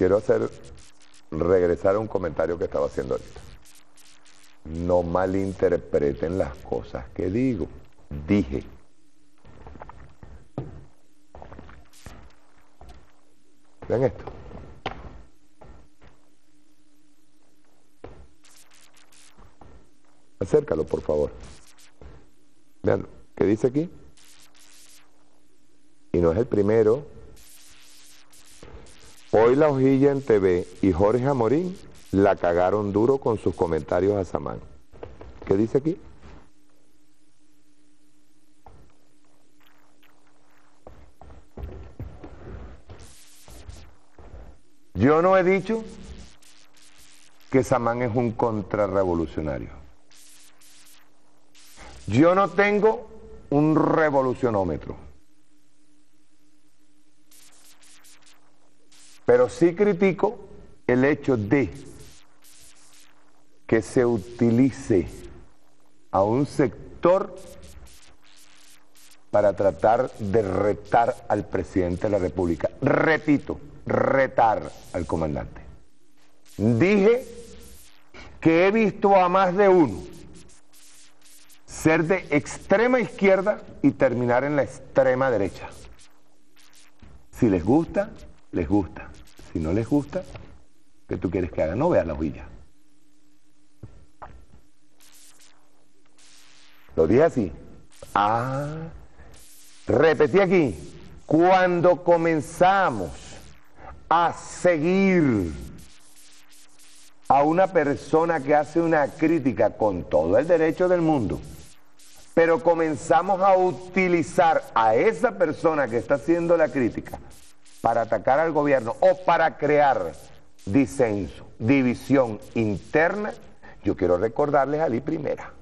quiero regresar a un comentario que estaba haciendo ahorita. No malinterpreten las cosas que digo. Dije. Vean esto. Acércalo, por favor. Vean, ¿qué dice aquí? Y no es el primero. Hoy La Hojilla en TV y Jorge Amorín la cagaron duro con sus comentarios a Samán. ¿Qué dice aquí? Yo no he dicho que Samán es un contrarrevolucionario. Yo no tengo un revolucionómetro. Pero sí critico el hecho de que se utilice a un sector para tratar de retar al presidente de la República. Repito, retar al comandante. Dije que he visto a más de uno ser de extrema izquierda y terminar en la extrema derecha. Si les gusta, les gusta. Si no les gusta, ¿qué tú quieres que haga? No veas La Hojilla. Lo dije así. Repetí aquí. Cuando comenzamos a seguir a una persona que hace una crítica con todo el derecho del mundo, pero comenzamos a utilizar a esa persona que está haciendo la crítica para atacar al gobierno o para crear disenso, división interna, yo quiero recordarles a Ali Primera.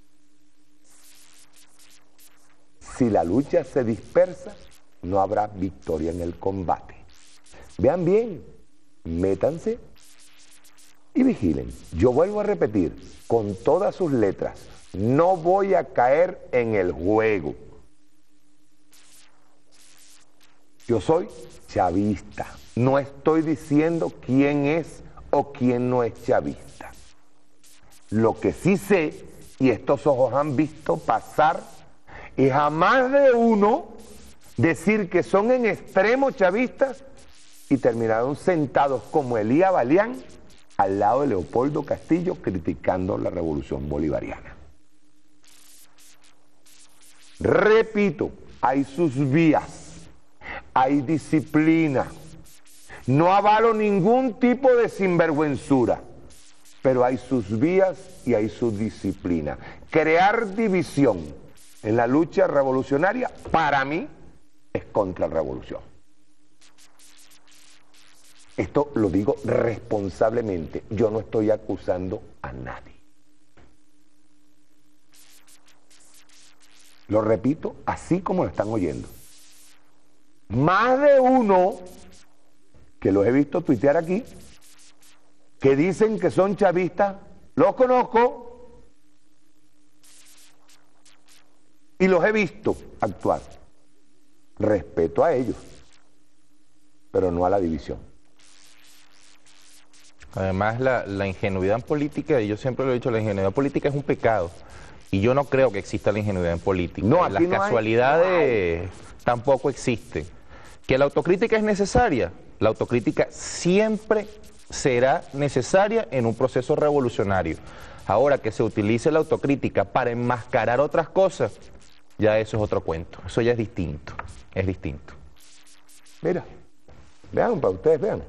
Si la lucha se dispersa, no habrá victoria en el combate. Vean bien, métanse y vigilen. Yo vuelvo a repetir, con todas sus letras, no voy a caer en el juego. Yo soy chavista. No estoy diciendo quién es o quién no es chavista. Lo que sí sé, y estos ojos han visto pasar, es a más de uno decir que son en extremo chavistas y terminaron sentados como Elías Balián al lado de Leopoldo Castillo criticando la revolución bolivariana. Repito, hay sus vías, hay disciplina. No avalo ningún tipo de sinvergüenzura, pero hay sus vías y hay su disciplina. Crear división en la lucha revolucionaria, para mí, es contrarrevolución. Esto lo digo responsablemente. Yo no estoy acusando a nadie. Lo repito así como lo están oyendo. Más de uno, que los he visto tuitear aquí, que dicen que son chavistas, los conozco y los he visto actuar. Respeto a ellos, pero no a la división. Además, la ingenuidad en política, y yo siempre lo he dicho, la ingenuidad política es un pecado. Y yo no creo que exista la ingenuidad en política. No, aquí las no casualidades tampoco existen. ¿Que la autocrítica es necesaria? La autocrítica siempre será necesaria en un proceso revolucionario. Ahora, que se utilice la autocrítica para enmascarar otras cosas, ya eso es otro cuento. Eso ya es distinto. Es distinto. Mira, vean, para ustedes vean.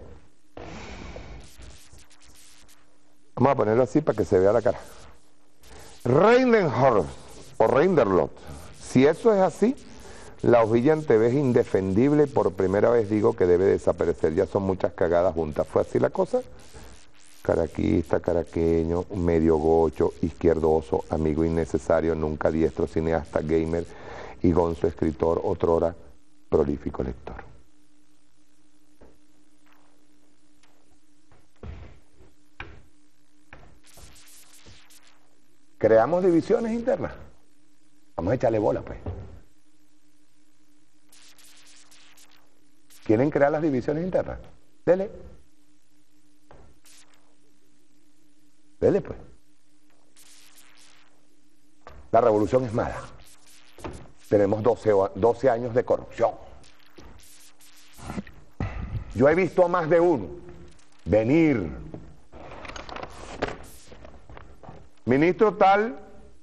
Vamos a ponerlo así para que se vea la cara. Reindenhorst o Reinderlot. Si eso es así, La Hojilla en TV es indefendible. Por primera vez digo que debe desaparecer. Ya son muchas cagadas juntas. ¿Fue así la cosa? Caraquista, caraqueño, medio gocho, izquierdoso, amigo innecesario, nunca diestro, cineasta, gamer y gonzo escritor, otrora prolífico lector. ¿Creamos divisiones internas? Vamos a echarle bola, pues. ¿Quieren crear las divisiones internas? Dele. Dele pues. La revolución es mala. Tenemos 12 años de corrupción. Yo he visto a más de uno venir. Ministro tal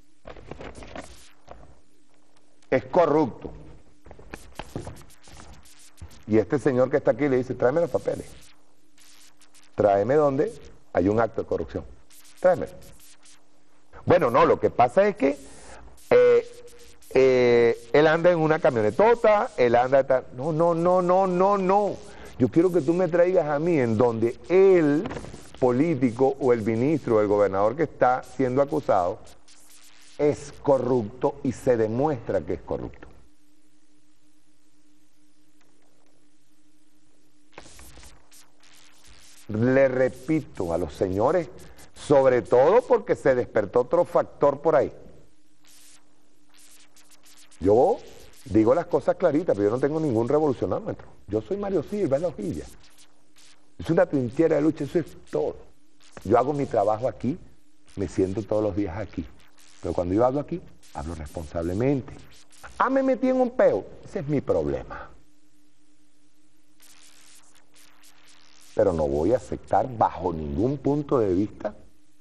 es corrupto. Y este señor que está aquí le dice, tráeme los papeles. Tráeme donde hay un acto de corrupción. Tráemelo. Bueno, no, lo que pasa es que él anda en una camionetota, él anda... No. Yo quiero que tú me traigas a mí en donde el político o el ministro o el gobernador que está siendo acusado es corrupto y se demuestra que es corrupto. Le repito a los señores, sobre todo porque se despertó otro factor por ahí. Yo digo las cosas claritas, pero yo no tengo ningún revolucionómetro. Yo soy Mario Silva, es la hojilla. Es una trinchera de lucha, eso es todo. Yo hago mi trabajo aquí, me siento todos los días aquí. Pero cuando yo hablo aquí, hablo responsablemente. Ah, me metí en un peo, ese es mi problema. Pero no voy a aceptar bajo ningún punto de vista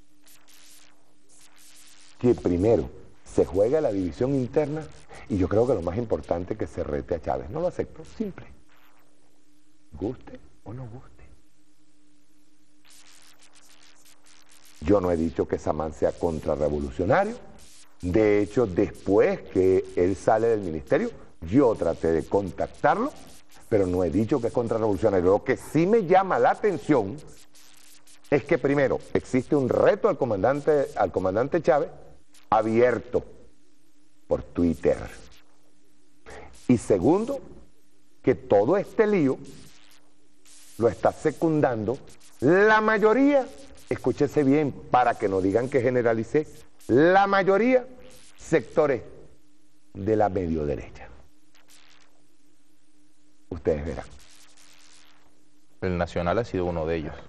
que primero se juegue la división interna y yo creo que lo más importante es que se rete a Chávez. No lo acepto, simple. Guste o no guste. Yo no he dicho que Samán sea contrarrevolucionario. De hecho, después que él sale del ministerio, yo traté de contactarlo, pero no he dicho que es contrarrevolucionario. Lo que sí me llama la atención es que primero existe un reto al comandante Chávez abierto por Twitter. Y segundo, que todo este lío lo está secundando la mayoría, escúchese bien para que no digan que generalicé, la mayoría sectores de la medio derecha. Ustedes verán. El Nacional ha sido uno de ellos.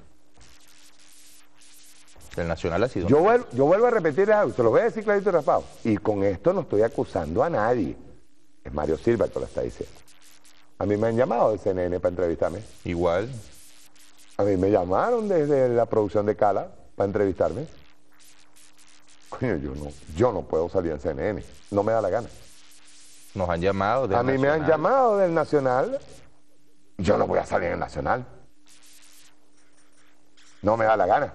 El Nacional ha sido... Yo vuelvo a repetir algo, se lo voy a decir clarito y raspado. Y con esto no estoy acusando a nadie. Es Mario Silva el que lo está diciendo. A mí me han llamado de CNN para entrevistarme. Igual. A mí me llamaron desde la producción de Cala para entrevistarme. Coño, yo no puedo salir en CNN. No me da la gana. Nos han llamado del A mí me han llamado del Nacional. Yo no voy a salir en el Nacional. No me da la gana.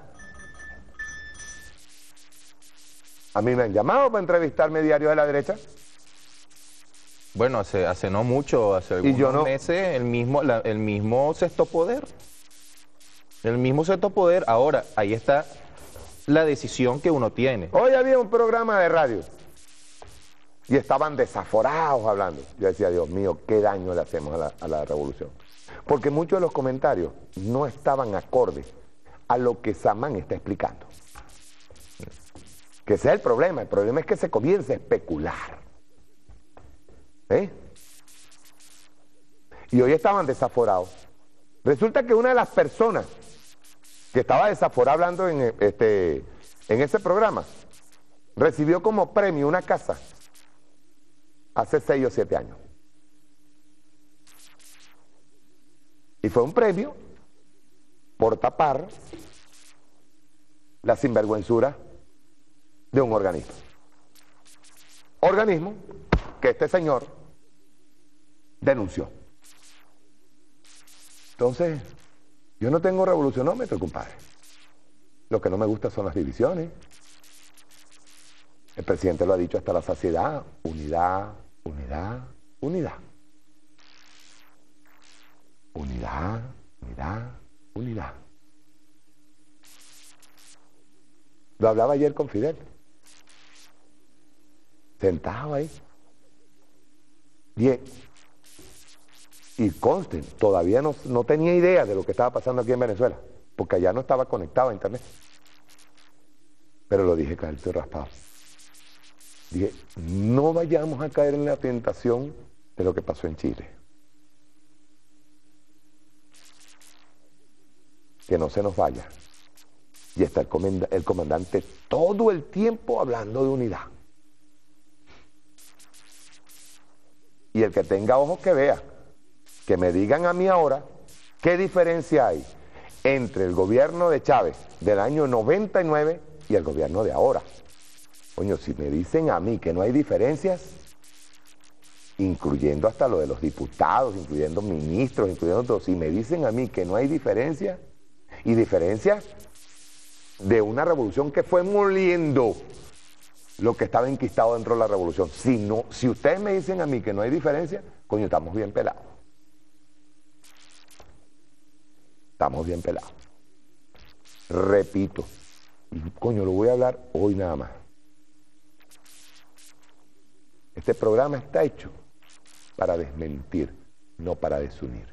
A mí me han llamado para entrevistarme diarios de la derecha. Bueno, hace no mucho, hace algunos meses, el mismo Sexto Poder. El mismo Sexto Poder. Ahora, ahí está la decisión que uno tiene. Hoy había un programa de radio y estaban desaforados hablando. Yo decía, Dios mío, qué daño le hacemos a la revolución. Porque muchos de los comentarios no estaban acordes a lo que Samán está explicando. Que ese es el problema es que se comienza a especular. Y hoy estaban desaforados. Resulta que una de las personas que estaba desaforada hablando en ese programa recibió como premio una casa hace 6 o 7 años. Y fue un premio por tapar la sinvergüenzura de un organismo. Organismo que este señor denunció. Entonces, yo no tengo revolucionómetro, compadre. Lo que no me gusta son las divisiones. El presidente lo ha dicho hasta la saciedad. Unidad, unidad, unidad. Unidad, unidad, unidad. Lo hablaba ayer con Fidel. Sentado ahí. Bien. Y consten, todavía no tenía idea de lo que estaba pasando aquí en Venezuela, porque allá no estaba conectado a internet. Pero lo dije clarito y raspado. Dije, no vayamos a caer en la tentación de lo que pasó en Chile. Que no se nos vaya Y está el comandante todo el tiempo hablando de unidad. Y el que tenga ojos que vea, que me digan a mí ahora qué diferencia hay entre el gobierno de Chávez del año 99 y el gobierno de ahora. Coño, si me dicen a mí que no hay diferencias, incluyendo hasta lo de los diputados, incluyendo ministros, incluyendo todo, si me dicen a mí que no hay diferencias, y diferencias de una revolución que fue moliendo lo que estaba enquistado dentro de la revolución. Si ustedes me dicen a mí que no hay diferencia, coño, estamos bien pelados. Estamos bien pelados. Repito, y coño, lo voy a hablar hoy nada más. Este programa está hecho para desmentir, no para desunir.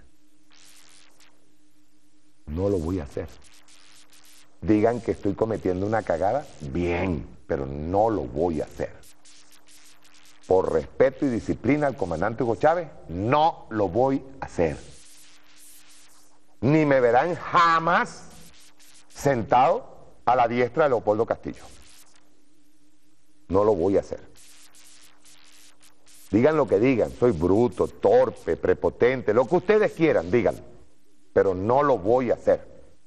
No lo voy a hacer. Digan que estoy cometiendo una cagada, bien, pero no lo voy a hacer. Por respeto y disciplina al comandante Hugo Chávez, no lo voy a hacer. Ni me verán jamás sentado a la diestra de Leopoldo Castillo. No lo voy a hacer. Digan lo que digan, soy bruto, torpe, prepotente, lo que ustedes quieran, digan, pero no lo voy a hacer.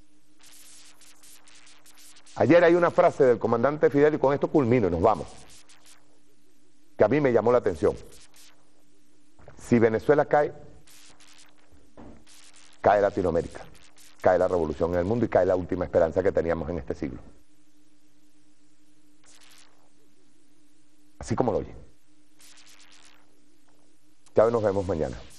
Ayer hay una frase del comandante Fidel, y con esto culmino y nos vamos, que a mí me llamó la atención. Si Venezuela cae, cae Latinoamérica, cae la revolución en el mundo y cae la última esperanza que teníamos en este siglo. Así como lo oyen. Ya nos vemos mañana.